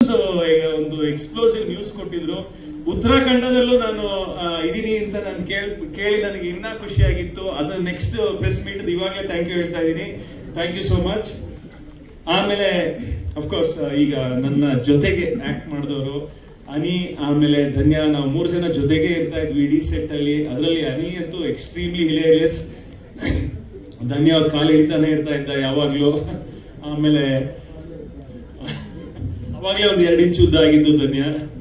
ಒಂದು explosive news ಕೊಟ್ಟಿದ್ರು. ಉತ್ತರಾಖಂಡದಲ್ಲೂ ನಾನು ಇದೀನಿ ಅಂತ ನಾನು ಕೇಳಿ ನನಗೆ ಇನ್ನ ಖುಷಿಯಾಗಿತ್ತು. ಅದು ನೆಕ್ಸ್ಟ್ ಪ್ರೆಸ್ ಮೀಟ್ ಇವಾಗಲೇ ಥ್ಯಾಂಕ್ ಯು ಹೇಳ್ತಾ ಇದ್ದೀನಿ. Thank you so much. ಆಮೇಲೆ ಅಫ್ಕೋರ್ಸ್ ಈಗ ನನ್ನ ಜೊತೆಗೆ ಆಕ್ಟ್ ಮಾಡಿದವರು ಅನಿ, ಆಮೇಲೆ ಧನ್ಯ, ನಾವು 3 ಜನ ಜೊತೆಗೆ ಇರ್ತಾ ಇದ್ವಿ ಇಡೀ ಸೆಟ್ ಅಲ್ಲಿ. ಅದರಲ್ಲಿ ಅನಿ ಅಂತೂ ಎಕ್ಸ್ಟ್ರೀಮ್ಲಿ ಹಿಲೇರಿಯಸ್. ಧನ್ಯ ಅವ್ರ ಕಾಲು ಹಿಡಿತಾನೆ ಇರ್ತಾ ಇದ್ದ ಯಾವಾಗ್ಲೂ. ಆಮೇಲೆ ಅವಾಗ್ಲೇ ಒಂದು 2 ಇಂಚು ಉದ್ದ ಆಗಿದ್ದು ಧನ್ಯ.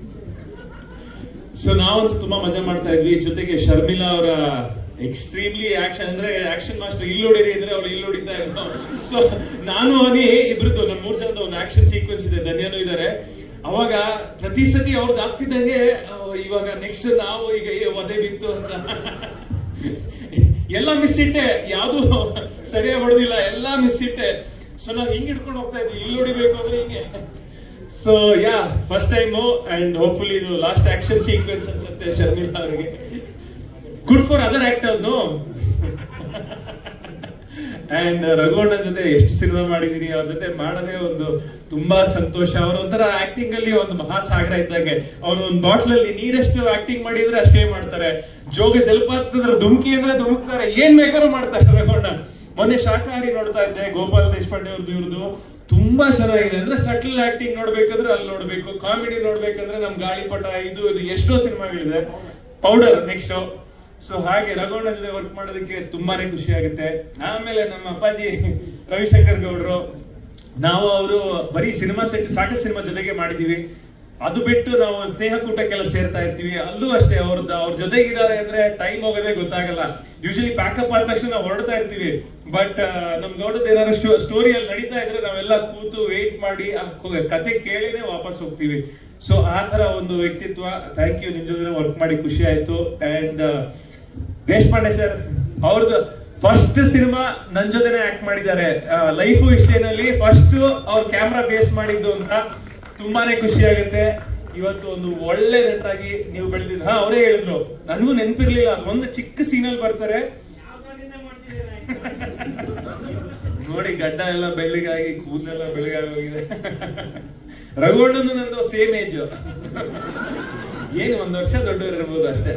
ಸೊ ನಾವಂತೂ ತುಂಬಾ ಮಜಾ ಮಾಡ್ತಾ ಇದ್ವಿ. ಜೊತೆಗೆ ಶರ್ಮಿಳಾ ಅವರ ಎಕ್ಸ್ಟ್ರೀಮ್ಲಿ ಆಕ್ಷನ್, ಅಂದ್ರೆ ಆಕ್ಷನ್ ಮಾಸ್ಟರ್. ಇಲ್ಲಿ ಹೊಡಿರಿ ಅಂದ್ರೆ ಅವಳು ಇಲ್ಲಿ ಹೊಡಿತಾ ಇದ್ರು. ಸೊ ನಾನು ಅನಿ ಇಬ್ರದ್ದು ನಮ್ಮ 3 ಜನದ ಒಂದು ಆಕ್ಷನ್ ಸೀಕ್ವೆನ್ಸ್ ಇದೆ, ಧನ್ಯನೂ ಇದ್ದಾರೆ. ಅವಾಗ ಪ್ರತಿ ಸತಿ ಅವ್ರದ್ದು ಆಗ್ತಿದ್ದಂಗೆ ಇವಾಗ ನೆಕ್ಸ್ಟ್ ನಾವು ಈಗ ಒದೆ ಬಿತ್ತು ಅಂತ ಎಲ್ಲ ಮಿಸ್ ಇಟ್ಟೆ, ಯಾವ್ದು ಸರಿಯಾಗಿ ಹೊಡೆದಿಲ್ಲ, ಎಲ್ಲ ಮಿಸ್ ಇಟ್ಟೆ. ಸೊ ನಾವು ಹಿಂಗ್ ಇಟ್ಕೊಂಡು ಹೋಗ್ತಾ ಇದ್ವಿ, ಇಲ್ಲಿ ಹೊಡಿಬೇಕು ಅಂದ್ರೆ ಹಿಂಗೆ. So yeah, first time and hopefully ಇದು ಲಾಸ್ಟ್ ಆಕ್ಷನ್ ಸೀಕ್ವೆನ್ಸ್ ಅನ್ಸುತ್ತೆ ಶರ್ಮಿಳಾ ಅವರಿಗೆ. Good for other actors no. And ರಘುವಣ್ಣನ ಜೊತೆ ಎಷ್ಟು ಸಿನಿಮಾ ಮಾಡಿದೀನಿ, ಅವ್ರ ಜೊತೆ ಮಾಡೋದೇ ಒಂದು ತುಂಬಾ ಸಂತೋಷ. ಅವ್ರ ಒಂಥರ ಆಕ್ಟಿಂಗ್ ಅಲ್ಲಿ ಒಂದು ಮಹಾಸಾಗರ ಇದ್ದಂಗೆ. ಅವ್ರು ಒಂದು ಬಾಟ್ಲ್ ಅಲ್ಲಿ ನೀರೆಷ್ಟು ಆಕ್ಟಿಂಗ್ ಮಾಡಿದ್ರೆ ಅಷ್ಟೇ ಮಾಡ್ತಾರೆ. ಜೋಗ ಜಲಪಾತದ ಧುಮುಕಿ ಅಂದ್ರೆ ಧುಮುಕ್ತಾರೆ, ಏನ್ ಬೇಕಾದ್ರೂ ಮಾಡ್ತಾರೆ ರಘುವಣ್ಣ. ಮೊನ್ನೆ ಶಾಕಾಹಾರಿ ನೋಡ್ತಾ ಇದ್ದೆ, ಗೋಪಾಲ್ ದೇಶಪಾಂಡೆ ಅವ್ರದ್ದು, ಇವ್ರದ್ದು ತುಂಬಾ ಚೆನ್ನಾಗಿದೆ. ಅಂದ್ರೆ ಸಟಲ್ ಆಕ್ಟಿಂಗ್ ನೋಡ್ಬೇಕಂದ್ರೆ ಅಲ್ಲಿ ನೋಡ್ಬೇಕು, ಕಾಮಿಡಿ ನೋಡ್ಬೇಕಂದ್ರೆ ನಮ್ ಗಾಳಿಪಟ, ಇದು ಎಷ್ಟೋ ಸಿನಿಮಾಗಳಿದೆ. Powder next. ಸೊ ಹಾಗೆ ರಘುವಣ್ಣ ಜೊತೆ ವರ್ಕ್ ಮಾಡೋದಕ್ಕೆ ತುಂಬಾನೇ ಖುಷಿ ಆಗುತ್ತೆ. ಆಮೇಲೆ ನಮ್ಮ ಅಪ್ಪಾಜಿ ರವಿಶಂಕರ್ ಗೌಡ್ರು, ನಾವು ಅವರು ಬರೀ ಸಿನಿಮಾ ಸೆಟ್ ಸಾಕಷ್ಟು ಸಿನಿಮಾ ಜೊತೆಗೆ ಮಾಡಿದೀವಿ. ಅದು ಬಿಟ್ಟು ನಾವು ಸ್ನೇಹಕೂಟಕ್ಕೆಲ್ಲ ಸೇರ್ತಾ ಇರ್ತೀವಿ. ಅಲ್ಲೂ ಅಷ್ಟೇ ಅವ್ರ ಜೊತೆಗಿದ್ದಾರೆ ಅಂದ್ರೆ ಟೈಮ್ ಹೋಗೋದೇ ಗೊತ್ತಾಗಲ್ಲ. ಯೂಶಲಿ ಪ್ಯಾಕಪ್ ಆದ ತಕ್ಷಣ ನಾವು ಹೊರಡ್ತಾ ಇರ್ತೀವಿ. ಬಟ್ ನಮ್ ಗೌಡದ ಏನಾದ್ರು ಸ್ಟೋರಿಯಲ್ಲಿ ನಡೀತಾ ಇದ್ರೆ ನಾವೆಲ್ಲ ಕೂತು ವೇಟ್ ಮಾಡಿ ಆ ಕತೆ ಕೇಳಿನೇ ವಾಪಸ್ ಹೋಗ್ತೀವಿ. ಸೊ ಆ ತರ ಒಂದು ವ್ಯಕ್ತಿತ್ವ. ಥ್ಯಾಂಕ್ ಯು, ನಿಮ್ ಜೊತೆ ವರ್ಕ್ ಮಾಡಿ ಖುಷಿ ಆಯ್ತು. ಅಂಡ್ ದೇಶಪಾಂಡೆ ಸರ್ ಅವ್ರದ್ದು ಫಸ್ಟ್ ಸಿನಿಮಾ ನನ್ ಜೊತೆನೆ ಆಕ್ಟ್ ಮಾಡಿದ್ದಾರೆ. ಲೈಫು ಇಷ್ಟೇನಲ್ಲಿ ಫಸ್ಟ್ ಅವ್ರ ಕ್ಯಾಮ್ರಾ ಫೇಸ್ ಮಾಡಿದ್ದು ಅಂತ ತುಂಬಾನೇ ಖುಷಿ ಆಗುತ್ತೆ. ಇವತ್ತು ಒಂದು ಒಳ್ಳೆ ನಟರಾಗಿ ನೀವು ಬೆಳೆದಿದ್ದು. ಅವರೇ ಹೇಳಿದ್ರು, ನನಗೂ ನೆನಪಿರ್ಲಿಲ್ಲ. ಅದು ಒಂದು ಚಿಕ್ಕ ಸೀನಲ್ಲಿ ಬರ್ತಾರೆ ನೋಡಿ, ಗಡ್ಡ ಎಲ್ಲ ಬೆಳ್ಳಗಾಗಿ, ಕೂದಲೆಲ್ಲ ಬೆಳಗಾಗಿ ಹೋಗಿದೆ. ರಘುವಣ್ಣನು ನಂದು ಸೇಮ್ ಏಜ್, ಏನು 1 ವರ್ಷ ದೊಡ್ಡವರಿರ್ಬೋದು ಅಷ್ಟೇ.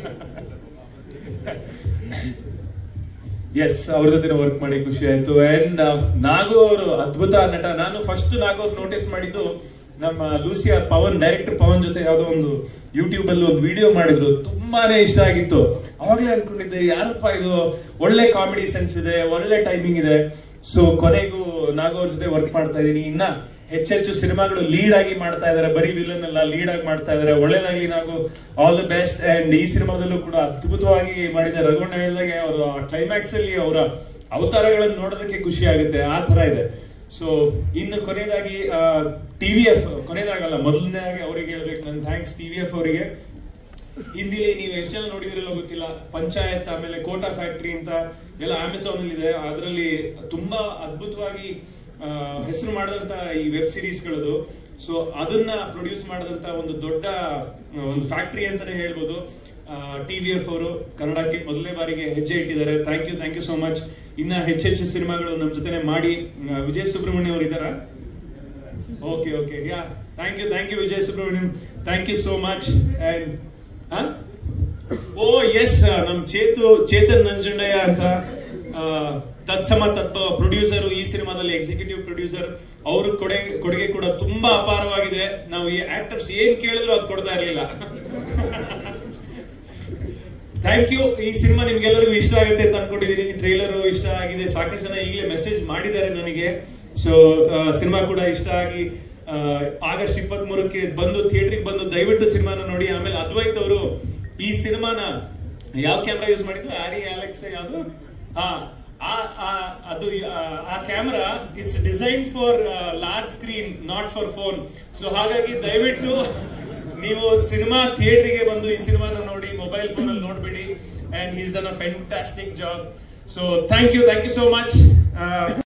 ಎಸ್, ಅವ್ರ ಜೊತೆ ವರ್ಕ್ ಮಾಡಿ ಖುಷಿ ಆಯ್ತು. ಅಂಡ್ ನಾಗು ಅವರು ಅದ್ಭುತ ನಟ. ನಾನು ಫಸ್ಟ್ ನಾಗು ಅವ್ರು ನೋಟಿಸ್ ಮಾಡಿದ್ದು ನಮ್ಮ ಲೂಸಿಯಾ ಪವನ್, ಡೈರೆಕ್ಟರ್ ಪವನ್ ಜೊತೆ ಯಾವ್ದೋ ಒಂದು ಯೂಟ್ಯೂಬ್ ಅಲ್ಲಿ ಒಂದು ವಿಡಿಯೋ ಮಾಡಿದ್ರು, ತುಂಬಾನೇ ಇಷ್ಟ ಆಗಿತ್ತು. ಅವಾಗ್ಲೇ ಅನ್ಕೊಂಡಿದ್ದೆ, ಯಾರಪ್ಪ ಇದು, ಒಳ್ಳೆ ಕಾಮಿಡಿ ಸೆನ್ಸ್ ಇದೆ, ಒಳ್ಳೆ ಟೈಮಿಂಗ್ ಇದೆ. ಸೊ ಕೊನೆಗೂ ನಾಗು ಅವ್ರ ಜೊತೆ ವರ್ಕ್ ಮಾಡ್ತಾ ಇದೀನಿ. ಇನ್ನ ಹೆಚ್ಚೆಚ್ಚು ಸಿನಿಮಾಗಳು ಲೀಡ್ ಆಗಿ ಮಾಡ್ತಾ ಇದಾರೆ, ಬರೀ ವಿಲನ್ ಎಲ್ಲ ಲೀಡ್ ಆಗಿ ಮಾಡ್ತಾ ಇದಾರೆ. ಒಳ್ಳೇದಾಗ್ಲಿ Nagu, all the best. And ಈ ಸಿನಿಮಾದಲ್ಲೂ ಕೂಡ ಅದ್ಭುತವಾಗಿ ಮಾಡಿದ್ದಾರೆ. ರಘುವಣ್ಣ ಹೇಳಿದಾಗೆ ಅವರು ಕ್ಲೈಮ್ಯಾಕ್ಸ್ ಅಲ್ಲಿ ಅವರ ಅವತಾರಗಳನ್ನು ನೋಡೋದಕ್ಕೆ ಖುಷಿ ಆಗುತ್ತೆ, ಆ ತರ ಇದೆ. ಸೊ ಇನ್ನು ಕೊನೆಯದಾಗಿ TVF, ಕೊನೆಯದಾಗಲ್ಲ ಮೊದಲನೇದಾಗಿ ಅವರಿಗೆ ಹೇಳ್ಬೇಕು ನನ್ನ ಥ್ಯಾಂಕ್ಸ್. TVF ಅವರಿಗೆ ಹಿಂದಿಲಿ ನೀವು ಎಷ್ಟು ಜನ ನೋಡಿದ್ರಲ್ಲ ಗೊತ್ತಿಲ್ಲ, ಪಂಚಾಯತ್, ಆಮೇಲೆ ಕೋಟಾ ಫ್ಯಾಕ್ಟ್ರಿ ಅಂತ ಎಲ್ಲ ಅಮೆಝಾನ್ ಅಲ್ಲಿ ಇದೆ. ಅದರಲ್ಲಿ ತುಂಬಾ ಅದ್ಭುತವಾಗಿ ಹೆಸರು ಮಾಡಿದಂತ ಈ ವೆಬ್ ಸೀರೀಸ್ ಗಳದು. ಸೊ ಅದನ್ನ ಪ್ರೊಡ್ಯೂಸ್ ಮಾಡಿದಂತ ಒಂದು ದೊಡ್ಡ ಒಂದು ಫ್ಯಾಕ್ಟರಿ ಅಂತಾನೆ ಹೇಳ್ಬೋದು. TVF ಅವರು ಕನ್ನಡಕ್ಕೆ ಮೊದಲನೇ ಬಾರಿಗೆ ಹೆಜ್ಜೆ ಇಟ್ಟಿದ್ದಾರೆ. Thank you so much. ಇನ್ನ ಹೆಚ್ಚೆಚ್ಚು ಸಿನಿಮಾಗಳು ನಮ್ಮ ಜೊತೆನೆ ಮಾಡಿ. ವಿಜಯ್ ಸುಬ್ರಹ್ಮಣ್ಯ ಅವರು ಇದ್ದಾರಾ? Okay yeah, thank you Vijay Subrahmanyam, thank you so much. And O S, ನಮ್ ಚೇತನ್ ನಂಜುಂಡಯ್ಯ ಅಂತ ತತ್ಸಮ ತತ್ವ ಪ್ರೊಡ್ಯೂಸರ್, ಈ ಸಿನಿಮಾದಲ್ಲಿ ಎಕ್ಸಿಕ್ಯೂಟಿವ್ ಪ್ರೊಡ್ಯೂಸರ್. ಅವ್ರ ಕೊಡುಗೆ ಕೂಡ ತುಂಬಾ ಅಪಾರವಾಗಿದೆ. ನಾವು ಈ ಆಕ್ಟರ್ಸ್ ಏನ್ ಕೇಳಿದ್ರು ಅದು ಕೊಡ್ತಾ ಇರಲಿಲ್ಲ. Thank you. ಈ ಸಿನಿಮಾ ನಿಮ್ಗೆಲ್ಲರಿಗೂ ಇಷ್ಟ ಆಗುತ್ತೆ ಅಂತ ಅನ್ಕೊಂಡಿದೀನಿ. ಟ್ರೈಲರ್ ಇಷ್ಟ ಆಗಿದೆ, ಸಾಕಷ್ಟು ಜನ ಈಗಲೇ ಮೆಸೇಜ್ ಮಾಡಿದ್ದಾರೆ ನನಗೆ. ಸೊ ಸಿನಿಮಾ ಕೂಡ ಇಷ್ಟ ಆಗಿ ಆಗಸ್ಟ್ 23ಕ್ಕೆ ಬಂದು ಥಿಯೇಟರ್ಗೆ ಬಂದು ದಯವಿಟ್ಟು ಸಿನಿಮಾನ ನೋಡಿ. ಆಮೇಲೆ ಅದ್ವೈತ್ ಅವರು ಈ ಸಿನಿಮಾನ ಯಾವ ಕ್ಯಾಮ್ರಾ ಯೂಸ್ ಮಾಡಿದ್ರು, ಆರಿ ಅಲೆಕ್ಸ್ ಯಾವುದು, ಅದು ಆ camera it's design for large screen, not for phone. So ಹಾಗಾಗಿ ದಯವಿಟ್ಟು ನೀವು ಸಿನಿಮಾ ಥಿಯೇಟರ್ಗೆ ಬಂದು ಈ ಸಿನಿಮಾನ ನೋಡಿ, ಮೊಬೈಲ್ ಫೋನ್ ಅಲ್ಲಿ ನೋಡ್ಬೇಡಿ. And he's done a fantastic job. So thank you so much.